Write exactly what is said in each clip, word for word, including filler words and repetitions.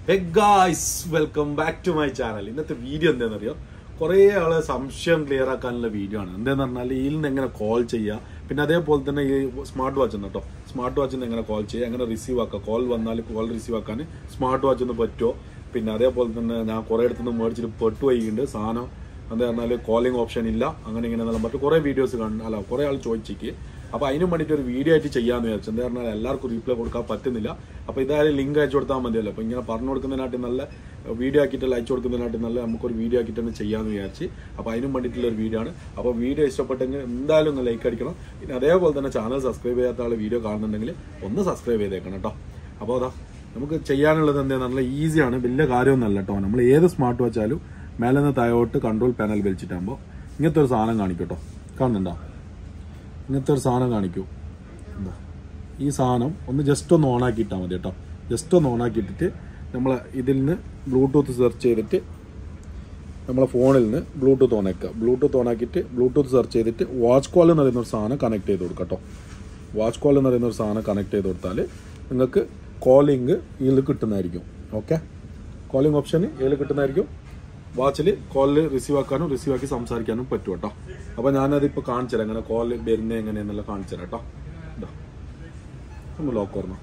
Hey guys, welcome back to my channel. ഇന്നത്തെ video എന്താണെന്നറിയോ? കുറേ ആളെ സംശയം ക്ലിയർ ആക്കാനുള്ള വീഡിയോ ആണ്. എന്താണെന്ന് പറഞ്ഞാൽ ഇതിൽ നിന്ന് എങ്ങനെ കോൾ ചെയ്യുക, പിന്നെ അതേപോലെ തന്നെ ഈ സ്മാർട്ട് വാച്ച് ഉണ്ട് കേട്ടോ. സ്മാർട്ട് വാച്ചിൽ നിന്ന് എങ്ങനെ കോൾ ചെയ്യുക, എങ്ങനെ റിസീവ് ആക്കുക, കോൾ വന്നാൽ കോൾ റിസീവ് ആക്കാൻ സ്മാർട്ട് വാച്ച് ഒന്ന് പറ്റുമോ, പിന്നെ അതേപോലെ തന്നെ ഞാൻ കുറേ അടുത്തുനിന്ന് മേടിച്ചിട്ട് പെട്ടു വൈകിണ്ട് സാധനം എന്താ പറഞ്ഞാൽ കോളിംഗ് ഓപ്ഷൻ ഇല്ല, അങ്ങനെ ഇങ്ങനെ എന്നെല്ലാം പറഞ്ഞിട്ട് കുറേ വീഡിയോസ് കാണും. അല്ല കുറേ ആൾ ചോദിച്ചേക്ക്. അപ്പോൾ അതിനും വേണ്ടിയിട്ട് ഒരു വീഡിയോ ആയിട്ട് ചെയ്യാമെന്ന് വിചാരിച്ചു. എന്താ പറഞ്ഞാൽ എല്ലാവർക്കും റീപ്ലൈ കൊടുക്കാൻ പറ്റുന്നില്ല. അപ്പോൾ ഇതായാലും ലിങ്ക് അയച്ചു കൊടുത്താൽ മതിയല്ലോ. അപ്പോൾ ഇങ്ങനെ പറഞ്ഞു കൊടുക്കുന്നതിനായിട്ട് നല്ല വീഡിയോ ആക്കിയിട്ട് അയച്ചു കൊടുക്കുന്നതിനായിട്ട് നല്ല നമുക്കൊരു വീഡിയോ ആക്കിയിട്ട് തന്നെ ചെയ്യാമെന്ന് വിചാരിച്ച്. അപ്പോൾ അതിനും വേണ്ടിയിട്ടുള്ള ഒരു വീഡിയോ ആണ്. അപ്പോൾ വീഡിയോ ഇഷ്ടപ്പെട്ടെങ്കിൽ എന്തായാലും ഒന്ന് ലൈക്ക് അടിക്കണം. പിന്നെ അതേപോലെ തന്നെ ചാനൽ സബ്സ്ക്രൈബ് ചെയ്യാത്ത ആൾ വീഡിയോ കാണുന്നുണ്ടെങ്കിൽ ഒന്ന് സബ്സ്ക്രൈബ് ചെയ്തേക്കണം കേട്ടോ. അപ്പോൾ അതാ നമുക്ക് ചെയ്യാനുള്ളത് എന്താ നല്ല ഈസിയാണ്, വലിയ കാര്യമൊന്നുമല്ല കേട്ടോ. നമ്മൾ ഏത് സ്മാർട്ട് വാച്ചാലും മേലെ നിന്ന് താഴോട്ട് കൺട്രോൾ പാനൽ വലിച്ചിട്ടാകുമ്പോൾ ഇങ്ങനത്തെ ഒരു സാധനം കാണിക്കും കേട്ടോ. കാണുന്നുണ്ടോ? ഇങ്ങനത്തെ ഒരു സാധനം കാണിക്കൂ. എന്താ ഈ സാധനം ഒന്ന് ജസ്റ്റ് ഒന്ന് ഓൺ ആക്കിയിട്ടാൽ മതി കേട്ടോ. ജസ്റ്റ് ഒന്ന് ഓൺ ആക്കിയിട്ടിട്ട് നമ്മൾ ഇതിൽ നിന്ന് ബ്ലൂടൂത്ത് സെർച്ച് ചെയ്തിട്ട് നമ്മളെ ഫോണിൽ നിന്ന് ബ്ലൂടൂത്ത് ഓൺ ആക്കുക. ബ്ലൂടൂത്ത് ഓൺ ആക്കിയിട്ട് ബ്ലൂടൂത്ത് സെർച്ച് ചെയ്തിട്ട് വാച്ച് കോൾ എന്ന് പറയുന്ന ഒരു സാധനം കണക്ട് ചെയ്ത് കൊടുക്കുക കേട്ടോ. വാച്ച് കോൾ എന്ന് പറയുന്ന ഒരു സാധനം കണക്ട് ചെയ്ത് കൊടുത്താൽ നിങ്ങൾക്ക് കോളിംഗ് ഇതിൽ കിട്ടുന്നതായിരിക്കും. ഓക്കെ, കോളിംഗ് ഓപ്ഷൻ ഇതിൽ കിട്ടുന്നതായിരിക്കും. വാച്ചിൽ കോളിൽ റിസീവ് ആക്കാനും റിസീവ് ആക്കി സംസാരിക്കാനും പറ്റും കേട്ടോ. അപ്പോൾ ഞാനതിപ്പോൾ കാണിച്ചു തരാം എങ്ങനെ കോൾ വരുന്നത് എങ്ങനെയെന്നുള്ള കാണിച്ചു തരാം കേട്ടോ. ഇതാ ഒന്ന് ലോക്ക് ഓർമ്മ.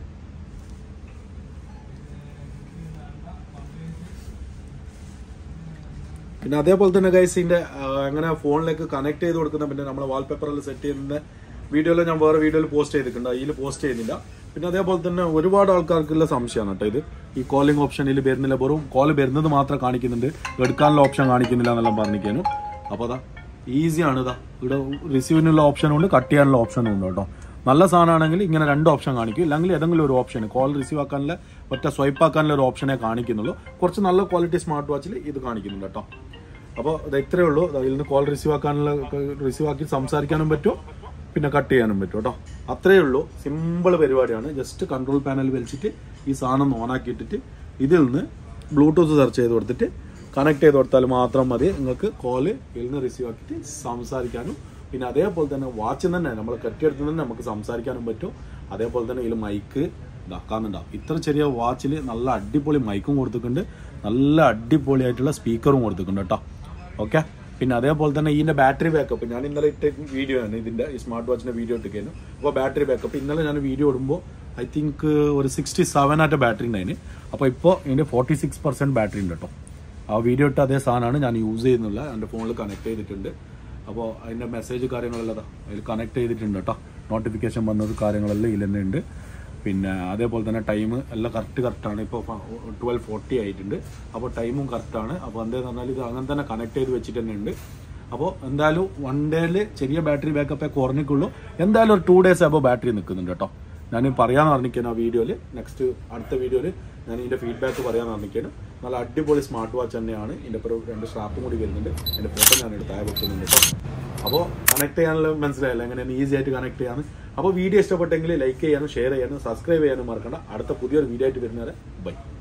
പിന്നെ അതേപോലെ തന്നെ ഗൈസ് ഇതിൻ്റെ എങ്ങനെ ഫോണിലേക്ക് കണക്ട് ചെയ്ത് കൊടുക്കുന്ന പിന്നെ നമ്മളെ വാൾപേപ്പറിൽ സെറ്റ് ചെയ്യുന്ന വീഡിയോയിൽ ഞാൻ വേറെ വീഡിയോയിൽ പോസ്റ്റ് ചെയ്തിട്ടുണ്ട്, അതിൽ പോസ്റ്റ് ചെയ്യുന്നില്ല. പിന്നെ അതേപോലെ തന്നെ ഒരുപാട് ആൾക്കാർക്കുള്ള സംശയമാണ് കേട്ടോ ഇത്. ഈ കോളിംഗ് ഓപ്ഷനിൽ വരുന്നില്ല, വെറും കോൾ വരുന്നത് മാത്രം കാണിക്കുന്നുണ്ട്, എടുക്കാനുള്ള ഓപ്ഷൻ കാണിക്കുന്നില്ല എന്നെല്ലാം പറഞ്ഞിരിക്കാനും. അപ്പോൾ അതാ ഈസിയാണ്. ഇതാ ഇവിടെ റിസീവിനുള്ള ഓപ്ഷനും ഉണ്ട്, കട്ട് ചെയ്യാനുള്ള ഓപ്ഷനും ഉണ്ട് കേട്ടോ. നല്ല സാധനമാണെങ്കിൽ ഇങ്ങനെ രണ്ട് ഓപ്ഷൻ കാണിക്കും, ഇല്ലെങ്കിൽ ഏതെങ്കിലും ഒരു ഓപ്ഷൻ കോൾ റിസീവ് ആക്കാനുള്ള ഒറ്റ സ്വൈപ്പ് ആക്കാനുള്ള ഒരു ഓപ്ഷനേ കാണിക്കുന്നുള്ളൂ. കുറച്ച് നല്ല ക്വാളിറ്റി സ്മാർട്ട് വാച്ചിൽ ഇത് കാണിക്കുന്നുണ്ട് കേട്ടോ. അപ്പോൾ ഇത് ഇത്രയേ ഉള്ളൂ. ഇതിൽ നിന്ന് കോൾ റിസീവ് ആക്കാനുള്ള റിസീവ് ആക്കി സംസാരിക്കാനും പറ്റും, പിന്നെ കട്ട് ചെയ്യാനും പറ്റും കേട്ടോ. അത്രയേ ഉള്ളൂ, സിമ്പിൾ പരിപാടിയാണ്. ജസ്റ്റ് കൺട്രോൾ പാനൽ വലിച്ചിട്ട് ഈ സാധനം ഓണാക്കി ഇട്ടിട്ട് ഇതിൽ നിന്ന് ബ്ലൂടൂത്ത് സെർച്ച് ചെയ്ത് കൊടുത്തിട്ട് കണക്ട് ചെയ്ത് കൊടുത്താൽ മാത്രം മതി. നിങ്ങൾക്ക് കോള് ഇതിൽ നിന്ന് റിസീവ് ആക്കിയിട്ട് സംസാരിക്കാനും പിന്നെ അതേപോലെ തന്നെ വാച്ചിൽ തന്നെ നമ്മൾ കെട്ടിയെടുത്ത് തന്നെ നമുക്ക് സംസാരിക്കാനും പറ്റും. അതേപോലെ തന്നെ ഇതിൽ മൈക്ക് ഇതാക്കാന്നുണ്ടാവും. ഇത്ര ചെറിയ വാച്ചിൽ നല്ല അടിപൊളി മൈക്കും കൊടുത്തിട്ടുണ്ട്, നല്ല അടിപൊളിയായിട്ടുള്ള സ്പീക്കറും കൊടുത്തിട്ടുണ്ട് കേട്ടോ. ഓക്കെ, പിന്നെ അതേപോലെ തന്നെ ഇതിൻ്റെ ബാറ്ററി ബാക്കപ്പ് ഞാൻ ഇന്നലെ ഇട്ട വീഡിയോ ആണ്. ഇതിൻ്റെ ഈ സ്മാർട്ട് വാച്ചിൻ്റെ വീഡിയോ ഇട്ടിരിക്കുന്നു. അപ്പോൾ ബാറ്ററി ബാക്കപ്പ് ഇന്നലെ ഞാൻ വീഡിയോ ഇടുമ്പോൾ ഐ തിങ്ക് ഒരു സിക്സ്റ്റി സെവൻ ആയിട്ട് ബാറ്ററി ഉണ്ടായിന്. അപ്പോൾ ഇപ്പോൾ ഇതിൻ്റെ ഫോർട്ടി സിക്സ് പെർസെൻറ്റ് ബാറ്ററി ഉണ്ട് കേട്ടോ. ആ വീഡിയോ ഇട്ട അതേ സാധനമാണ് ഞാൻ യൂസ് ചെയ്യുന്നില്ല, എൻ്റെ ഫോണിൽ കണക്ട് ചെയ്തിട്ടുണ്ട്. അപ്പോൾ അതിൻ്റെ മെസ്സേജ് കാര്യങ്ങളെല്ലാം അതിൽ കണക്ട് ചെയ്തിട്ടുണ്ട് കേട്ടോ. നോട്ടിഫിക്കേഷൻ വന്നത് കാര്യങ്ങളെല്ലാം ഇതിൽ തന്നെ ഉണ്ട്. പിന്നെ അതേപോലെ തന്നെ ടൈം എല്ലാം കറക്റ്റ് കറക്റ്റാണ്. ഇപ്പോൾ ട്വൽവ് ഫോർട്ടി ആയിട്ടുണ്ട്. അപ്പോൾ ടൈമും കറക്റ്റാണ്. അപ്പോൾ എന്താണെന്ന് പറഞ്ഞാൽ ഇത് അങ്ങനെ തന്നെ കണക്ട് ചെയ്ത് വെച്ചിട്ട് തന്നെ ഉണ്ട്. അപ്പോൾ എന്തായാലും വൺ ഡേയിൽ ചെറിയ ബാറ്ററി ബാക്കപ്പേ കുറഞ്ഞിട്ടുള്ളൂ. എന്തായാലും ഒരു ടു ഡേയ്സ് ആകുമ്പോൾ ബാറ്ററി നിൽക്കുന്നുണ്ട് കേട്ടോ. ഞാൻ പറയാൻ പറഞ്ഞിരിക്കുന്നു ആ വീഡിയോയിൽ. നെക്സ്റ്റ് അടുത്ത വീഡിയോയിൽ ഞാൻ ഇതിൻ്റെ ഫീഡ്ബാക്ക് പറയാൻ പറഞ്ഞിരിക്കുന്നു. നല്ല അടിപൊളി സ്മാർട്ട് വാച്ച് തന്നെയാണ്. ഇതിൻ്റെ ഇപ്പോൾ രണ്ട് സ്ട്രാപ്പും കൂടി വരുന്നുണ്ട്. എൻ്റെ ഫോട്ടോ ഞാൻ എടുത്ത് താഴെ വെക്കുന്നുണ്ട് കേട്ടോ. അപ്പോൾ കണക്ട് ചെയ്യാനുള്ള മനസ്സിലായില്ല എങ്ങനെയാണ് ഈസി ആയിട്ട് കണക്ട് ചെയ്യാന്ന്. അപ്പോൾ വീഡിയോ ഇഷ്ടപ്പെട്ടെങ്കിൽ ലൈക്ക് ചെയ്യാനും ഷെയർ ചെയ്യാനും സബ്സ്ക്രൈബ് ചെയ്യാനും മറക്കണ്ട. അടുത്ത പുതിയൊരു വീഡിയോ ആയിട്ട് വരുന്നവരെ ബൈ.